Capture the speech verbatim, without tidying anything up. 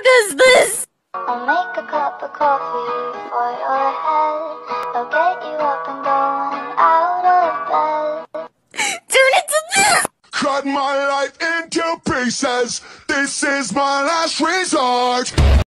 does this? I'll make a cup of coffee for your head. I'll get you up and going out of bed. Turn it to this! Cut my life into pieces. This is my last resort.